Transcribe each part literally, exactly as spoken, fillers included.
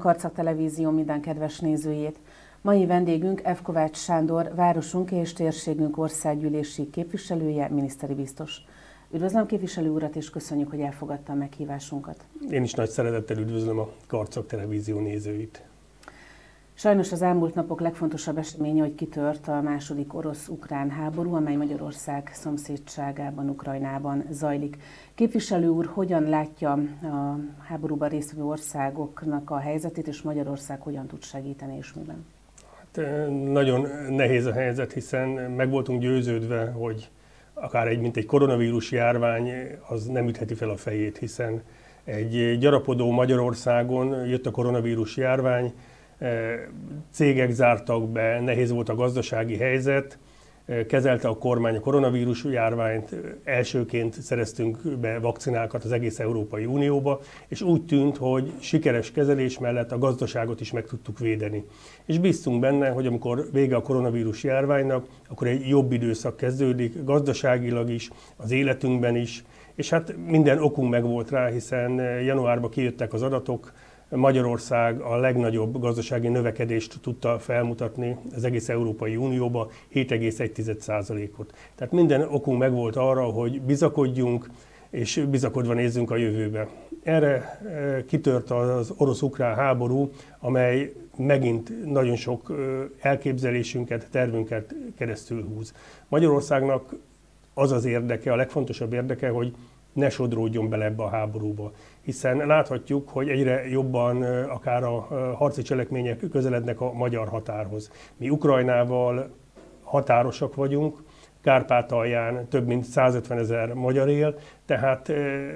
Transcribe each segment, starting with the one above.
Karcag Televízió minden kedves nézőjét. Mai vendégünk F. Kovács Sándor, városunk és térségünk országgyűlési képviselője, miniszteri biztos. Üdvözlöm képviselő urat, és köszönjük, hogy elfogadta a meghívásunkat. Én is nagy szeretettel üdvözlöm a Karcag Televízió nézőit. Sajnos az elmúlt napok legfontosabb eseménye, hogy kitört a második orosz-ukrán háború, amely Magyarország szomszédságában, Ukrajnában zajlik. Képviselő úr, hogyan látja a háborúban résztvevő országoknak a helyzetét, és Magyarország hogyan tud segíteni, és miben? Hát, nagyon nehéz a helyzet, hiszen meg voltunk győződve, hogy akár egy, mint egy koronavírus járvány, az nem ütheti fel a fejét, hiszen egy gyarapodó Magyarországon jött a koronavírus járvány, cégek zártak be, nehéz volt a gazdasági helyzet, kezelte a kormány a koronavírus járványt, elsőként szereztünk be vakcinákat az egész Európai Unióba, és úgy tűnt, hogy sikeres kezelés mellett a gazdaságot is meg tudtuk védeni. És bíztunk benne, hogy amikor vége a koronavírus járványnak, akkor egy jobb időszak kezdődik, gazdaságilag is, az életünkben is, és hát minden okunk megvolt rá, hiszen januárban kijöttek az adatok, Magyarország a legnagyobb gazdasági növekedést tudta felmutatni az egész Európai Unióba, hét egész egy százalékot. Tehát minden okunk megvolt arra, hogy bizakodjunk, és bizakodva nézzünk a jövőbe. Erre kitört az orosz-ukrán háború, amely megint nagyon sok elképzelésünket, tervünket keresztül húz. Magyarországnak az az érdeke, a legfontosabb érdeke, hogy ne sodródjon bele ebbe a háborúba. Hiszen láthatjuk, hogy egyre jobban akár a harci cselekmények közelednek a magyar határhoz. Mi Ukrajnával határosak vagyunk, Kárpátalján több mint százötven ezer magyar él, tehát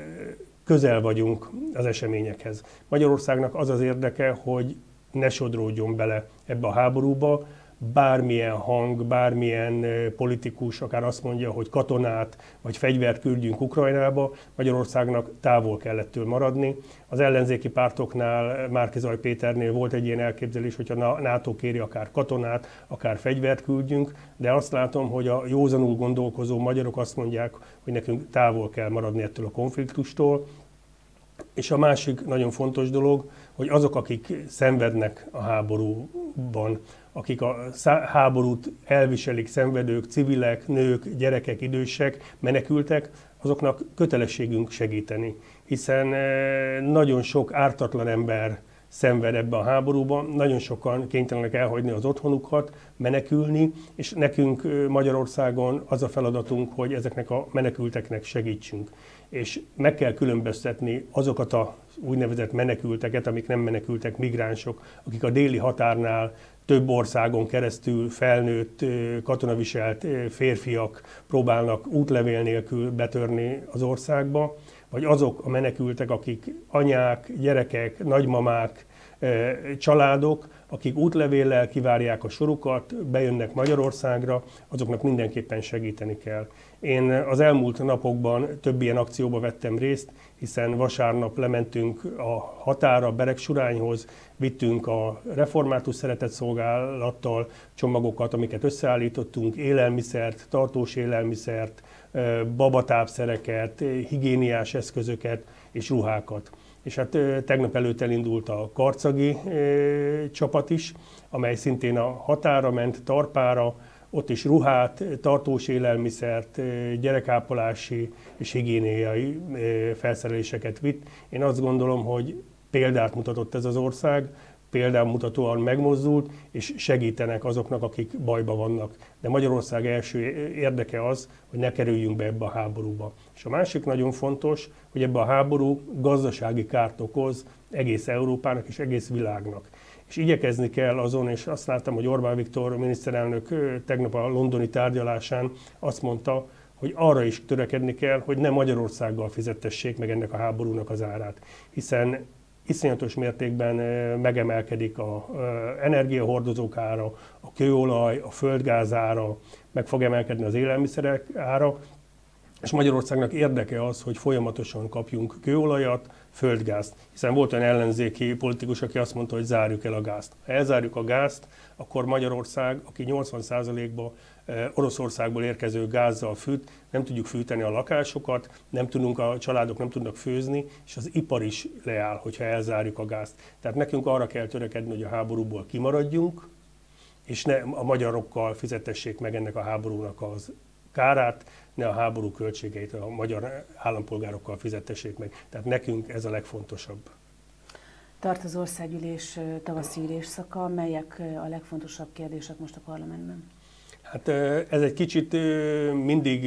közel vagyunk az eseményekhez. Magyarországnak az az érdeke, hogy ne sodródjon bele ebbe a háborúba, bármilyen hang, bármilyen politikus akár azt mondja, hogy katonát vagy fegyvert küldjünk Ukrajnába, Magyarországnak távol kell ettől maradni. Az ellenzéki pártoknál, Márki-Zay Péternél volt egy ilyen elképzelés, hogy a NATO kéri akár katonát, akár fegyvert küldjünk, de azt látom, hogy a józanul gondolkozó magyarok azt mondják, hogy nekünk távol kell maradni ettől a konfliktustól. És a másik nagyon fontos dolog, hogy azok, akik szenvednek a háborúban, akik a háborút elviselik, szenvedők, civilek, nők, gyerekek, idősek, menekültek, azoknak kötelességünk segíteni. Hiszen nagyon sok ártatlan ember szenved ebbe a háborúban, nagyon sokan kénytelenek elhagyni az otthonukat, menekülni, és nekünk Magyarországon az a feladatunk, hogy ezeknek a menekülteknek segítsünk. És meg kell különböztetni azokat a úgynevezett menekülteket, amik nem menekültek, migránsok, akik a déli határnál több országon keresztül felnőtt, katonaviselt férfiak próbálnak útlevél nélkül betörni az országba, vagy azok a menekültek, akik anyák, gyerekek, nagymamák, családok, akik útlevéllel kivárják a sorukat, bejönnek Magyarországra, azoknak mindenképpen segíteni kell. Én az elmúlt napokban több ilyen akcióba vettem részt, hiszen vasárnap lementünk a határa, Beregsurányhoz, vittünk a Református Szeretetszolgálattal csomagokat, amiket összeállítottunk, élelmiszert, tartós élelmiszert, babatápszereket, higiéniás eszközöket és ruhákat. És hát tegnap előtt elindult a karcagi csapat is, amely szintén a határa ment, Tarpára, ott is ruhát, tartós élelmiszert, gyerekápolási és higiéniai felszereléseket vitt. Én azt gondolom, hogy példát mutatott ez az ország, példánmutatóan megmozdult, és segítenek azoknak, akik bajban vannak. De Magyarország első érdeke az, hogy ne kerüljünk be ebbe a háborúba. És a másik nagyon fontos, hogy ebbe a háború gazdasági kárt okoz egész Európának és egész világnak. És igyekezni kell azon, és azt láttam, hogy Orbán Viktor miniszterelnök tegnap a londoni tárgyalásán azt mondta, hogy arra is törekedni kell, hogy ne Magyarországgal fizettessék meg ennek a háborúnak az árát. Hiszen iszonyatos mértékben megemelkedik az energiahordozók ára, a kőolaj, a földgáz ára, meg fog emelkedni az élelmiszerek ára, És Magyarországnak érdeke az, hogy folyamatosan kapjunk kőolajat, földgázt, hiszen volt olyan ellenzéki politikus, aki azt mondta, hogy zárjuk el a gázt. Ha elzárjuk a gázt, akkor Magyarország, aki nyolcvan százalékban Oroszországból érkező gázzal fűt, nem tudjuk fűteni a lakásokat, nem tudunk, a családok nem tudnak főzni, és az ipar is leáll, hogyha elzárjuk a gázt. Tehát nekünk arra kell törekedni, hogy a háborúból kimaradjunk, és ne a magyarokkal fizetessék meg ennek a háborúnak az kárát, ne a háború költségeit a magyar állampolgárokkal fizetessék meg. Tehát nekünk ez a legfontosabb. Tart az országgyűlés tavaszi ülésszaka, melyek a legfontosabb kérdések most a parlamentben? Hát ez egy kicsit mindig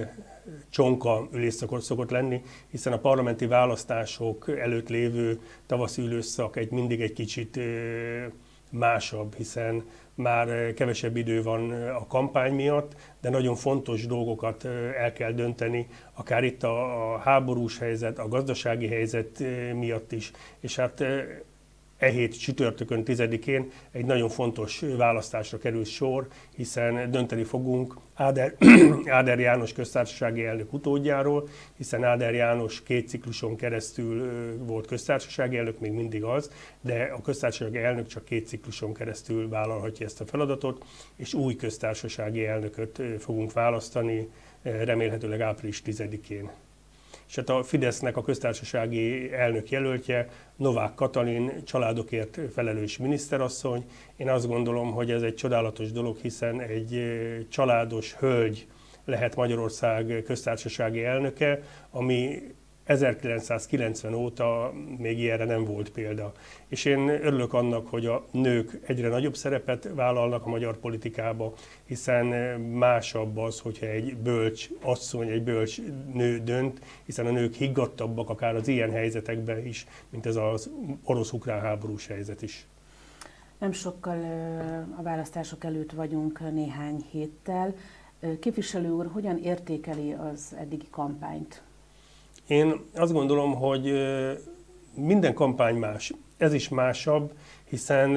csonka ülésszakot szokott lenni, hiszen a parlamenti választások előtt lévő tavaszi ülésszak egy mindig egy kicsit másabb, hiszen már kevesebb idő van a kampány miatt, de nagyon fontos dolgokat el kell dönteni, akár itt a háborús helyzet, a gazdasági helyzet miatt is, és hát e hét csütörtökön tizedikén egy nagyon fontos választásra kerül sor, hiszen dönteni fogunk Áder, Áder János köztársasági elnök utódjáról, hiszen Áder János két cikluson keresztül volt köztársasági elnök, még mindig az, de a köztársasági elnök csak két cikluson keresztül vállalhatja ezt a feladatot, és új köztársasági elnököt fogunk választani, remélhetőleg április tizedikén. És hát a Fidesznek a köztársasági elnök jelöltje Novák Katalin, családokért felelős miniszterasszony. Én azt gondolom, hogy ez egy csodálatos dolog, hiszen egy családos hölgy lehet Magyarország köztársasági elnöke, ami ezerkilencszázkilencven óta még ilyenre nem volt példa. És én örülök annak, hogy a nők egyre nagyobb szerepet vállalnak a magyar politikába, hiszen másabb az, hogyha egy bölcs asszony, egy bölcs nő dönt, hiszen a nők higgadtabbak akár az ilyen helyzetekben is, mint ez az orosz-ukrán háborús helyzet is. Nem sokkal a választások előtt vagyunk, néhány héttel. Képviselő úr, hogyan értékeli az eddigi kampányt? Én azt gondolom, hogy minden kampány más. Ez is másabb, hiszen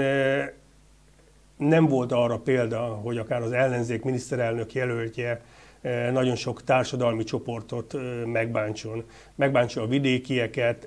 nem volt arra példa, hogy akár az ellenzék miniszterelnök jelöltje nagyon sok társadalmi csoportot megbántson. Megbántson a vidékieket,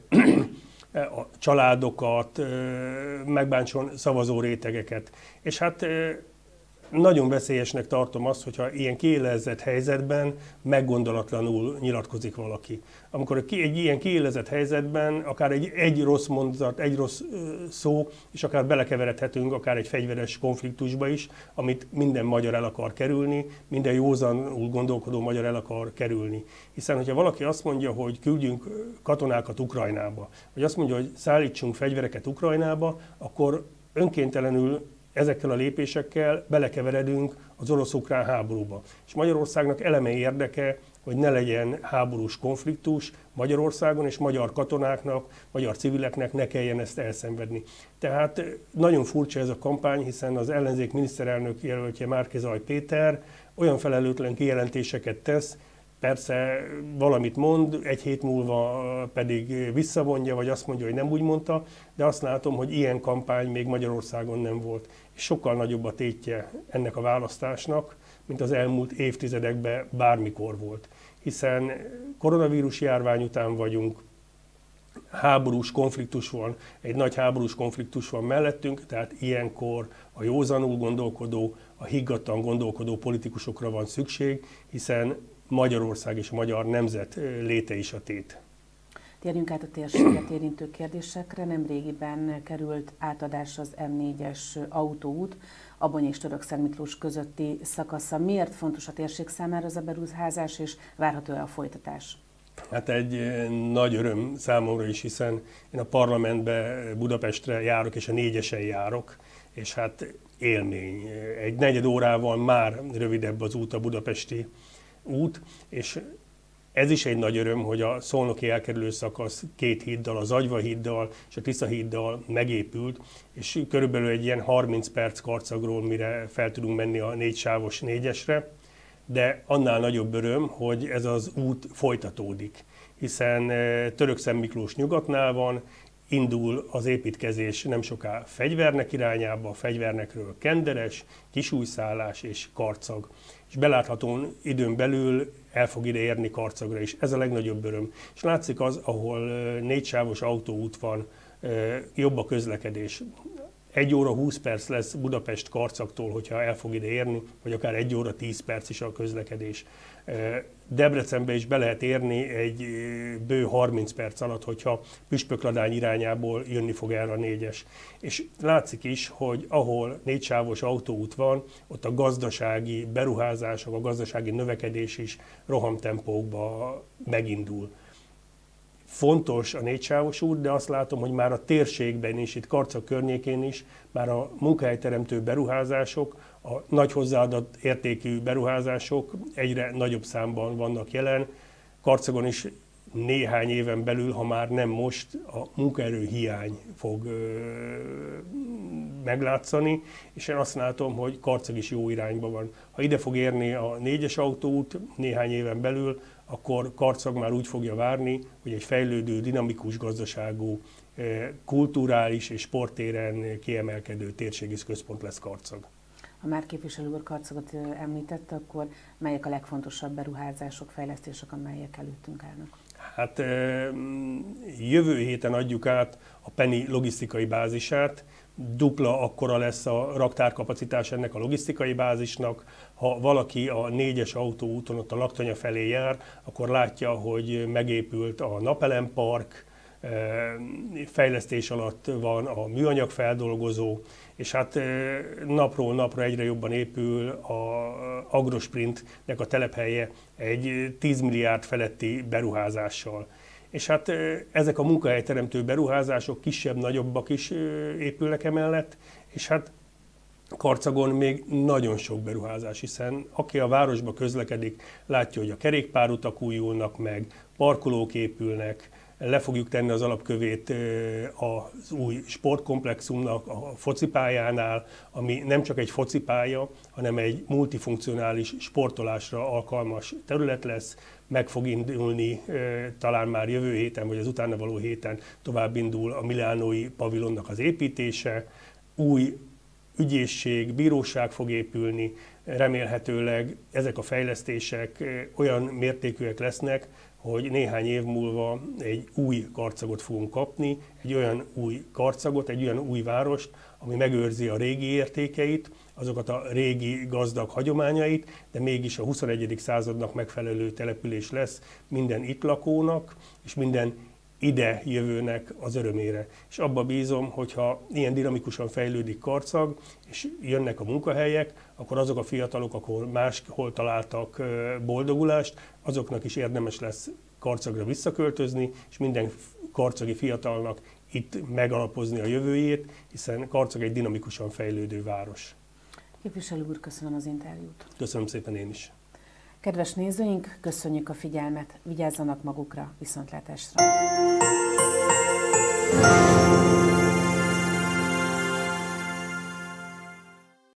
a családokat, megbántson szavazó rétegeket. És hát nagyon veszélyesnek tartom azt, hogyha ilyen kiélezett helyzetben meggondolatlanul nyilatkozik valaki. Amikor egy ilyen kiélezett helyzetben akár egy, egy rossz mondat, egy rossz szó, és akár belekeveredhetünk akár egy fegyveres konfliktusba is, amit minden magyar el akar kerülni, minden józanul gondolkodó magyar el akar kerülni. Hiszen, hogyha valaki azt mondja, hogy küldjünk katonákat Ukrajnába, vagy azt mondja, hogy szállítsunk fegyvereket Ukrajnába, akkor önkéntelenül ezekkel a lépésekkel belekeveredünk az orosz-ukrán háborúba. És Magyarországnak elemi érdeke, hogy ne legyen háborús konfliktus Magyarországon, és magyar katonáknak, magyar civileknek ne kelljen ezt elszenvedni. Tehát nagyon furcsa ez a kampány, hiszen az ellenzék miniszterelnök jelöltje Márki-Zay Péter olyan felelőtlen kijelentéseket tesz, persze valamit mond, egy hét múlva pedig visszavonja, vagy azt mondja, hogy nem úgy mondta, de azt látom, hogy ilyen kampány még Magyarországon nem volt. És sokkal nagyobb a tétje ennek a választásnak, mint az elmúlt évtizedekben bármikor volt. Hiszen koronavírus járvány után vagyunk, háborús konfliktus van, egy nagy háborús konfliktus van mellettünk, tehát ilyenkor a józanul gondolkodó, a higgadtan gondolkodó politikusokra van szükség, hiszen Magyarország és a magyar nemzet léte is a tét. Térjünk át a térséget érintő kérdésekre. Nemrégiben került átadás az M négyes autóút, Abony és Törökszentmiklós közötti szakasza. Miért fontos a térség számára az a beruházás, és várható-e a folytatás? Hát egy nagy öröm számomra is, hiszen én a parlamentbe Budapestre járok, és a négyesen járok, és hát élmény. Egy negyed órával már rövidebb az út, a budapesti út, és ez is egy nagy öröm, hogy a szolnoki elkerülő szakasz két híddal, az Agyva híddal és a Tisza híddal megépült, és körülbelül egy ilyen harminc perc karcagról, mire fel tudunk menni a négysávos négyesre, de annál nagyobb öröm, hogy ez az út folytatódik, hiszen Törökszentmiklós nyugatnál van, indul az építkezés nem soká Fegyvernek irányába, Fegyvernekről Kenderes, Kisújszállás és Karcag. és belátható időn belül el fog ide érni Karcagra is. Ez a legnagyobb öröm. És látszik az, ahol négysávos autóút van, jobb a közlekedés. Egy óra húsz perc lesz Budapest-Karcagtól, hogyha el fog ide érni, vagy akár egy óra tíz perc is a közlekedés. Debrecenbe is be lehet érni egy bő harminc perc alatt, hogyha Püspökladány irányából jönni fog erre a négyes. És látszik is, hogy ahol négysávos autóút van, ott a gazdasági beruházások, a gazdasági növekedés is rohamtempókba megindul. Fontos a négysávos út, de azt látom, hogy már a térségben is, itt Karcag környékén is, már a munkahelyteremtő beruházások, a nagy hozzáadott értékű beruházások egyre nagyobb számban vannak jelen. Karcagon is néhány éven belül, ha már nem most, a munkaerő hiány fog ö, meglátszani, és én azt látom, hogy Karcag is jó irányba van. Ha ide fog érni a négyes autóút néhány éven belül, akkor Karcag már úgy fogja várni, hogy egy fejlődő, dinamikus gazdaságú, kulturális és sporttéren kiemelkedő térségi központ lesz Karcag. Ha már képviselő úr Karcagot említette, akkor melyek a legfontosabb beruházások, fejlesztések, amelyek előttünk állnak? Hát jövő héten adjuk át a Penny logisztikai bázisát, dupla akkora lesz a raktárkapacitás ennek a logisztikai bázisnak. Ha valaki a négyes autóúton ott a Laktanya felé jár, akkor látja, hogy megépült a napelempark, fejlesztés alatt van a műanyagfeldolgozó, és hát napról napra egyre jobban épül a Agrosprintnek a telephelye egy tíz milliárd feletti beruházással. És hát ezek a munkahelyteremtő beruházások kisebb-nagyobbak is épülnek emellett, és hát Karcagon még nagyon sok beruházás, hiszen aki a városba közlekedik, látja, hogy a kerékpárutak újulnak meg, parkolók épülnek, le fogjuk tenni az alapkövét az új sportkomplexumnak a focipályánál, ami nem csak egy focipálya, hanem egy multifunkcionális sportolásra alkalmas terület lesz. Meg fog indulni talán már jövő héten, vagy az utána való héten tovább indul a milánói pavilonnak az építése, új ügyészség, bíróság fog épülni, remélhetőleg ezek a fejlesztések olyan mértékűek lesznek, hogy néhány év múlva egy új Karcagot fogunk kapni, egy olyan új Karcagot, egy olyan új várost, ami megőrzi a régi értékeit, azokat a régi gazdag hagyományait, de mégis a huszonegyedik századnak megfelelő település lesz minden itt lakónak, és minden ide jövőnek az örömére. És abba bízom, hogyha ilyen dinamikusan fejlődik Karcag, és jönnek a munkahelyek, akkor azok a fiatalok, akkor máshol találtak boldogulást, azoknak is érdemes lesz Karcagra visszaköltözni, és minden karcagi fiatalnak itt megalapozni a jövőjét, hiszen Karcag egy dinamikusan fejlődő város. Képviselő úr, köszönöm az interjút. Köszönöm szépen én is. Kedves nézőink, köszönjük a figyelmet, vigyázzanak magukra, viszontlátásra!